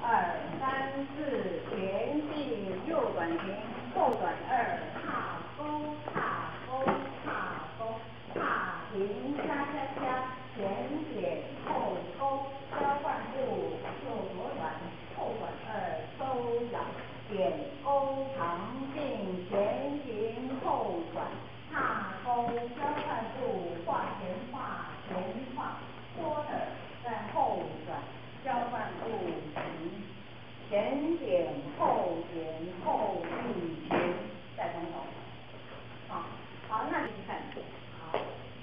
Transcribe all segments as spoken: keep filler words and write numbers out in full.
二三四，前进右转停，后转二，踏勾踏勾踏勾，踏停加加加，前点后勾，交换步右左转，后转二，收脚，点勾长进，前停后转，踏勾交换步，画前画前画，拖的在后转。交换步停，前点后点后立前，再从头。好，好，那你看，好。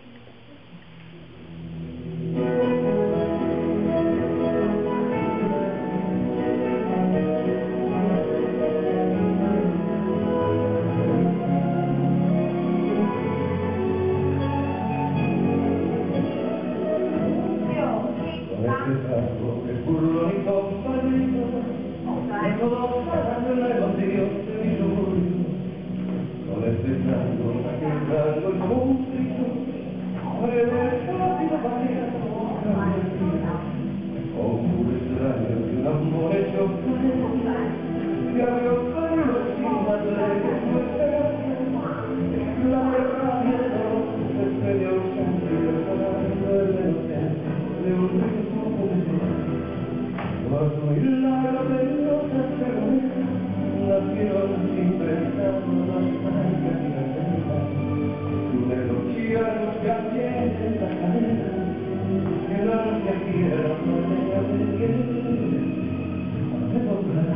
El burro y compañero, en todos parando en el vacío de mi suburbio, no despertando la que entrando el conflicto, muere el rápido paseando otra vecina, con un extraño de un amor hecho fuera, que abrió caído encima de que fue esperanza, la verdad y el dolor, desde de ausencia y el salario de la inocencia de un rico poder. Cuando milagro de Dios se reúne, nacieron sin pensar las tangas y las ventas, de los chianos que atienden la cadena, que no se quiera manera de querer, de volver.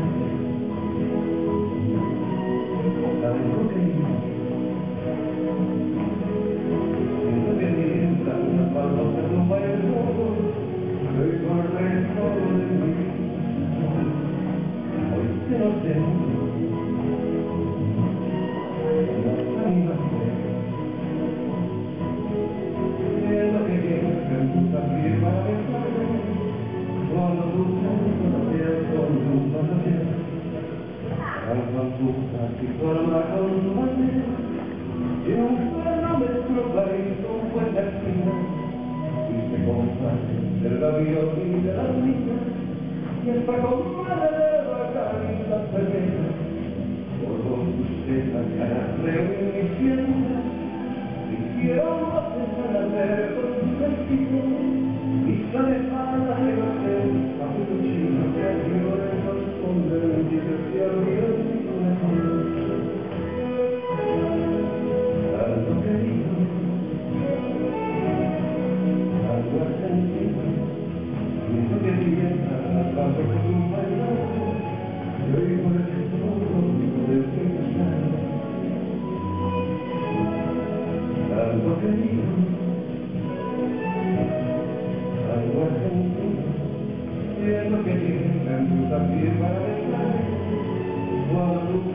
La desbloqueo, siento que mientras una palma se tumba el mundo, hoy corre todo de mí. Hoy te lo tengo, no animaste, siendo que quieres que empieza a vivir para besarme, cuando tú conocías con tu pasajero, alzan tu y forma con bandera, y un perro nuestro país con buena esquina, y se comparte del gavión y de las niñas, y esta compadre de bacanita cerveza, por donde usted la cara reuniciendo, hicieron voces al hacer con su vestido, y sale falda de usted, a un chino que a ti no le corresponde, y que se olvidó de mi corazón. Tanto querido, tanto argentino, siento que piensa la paz con un bailado, y hoy por el todo de mi pasado. Tanto querido, tanto argentino, siento que piensa en tu también para besarme, cuando tú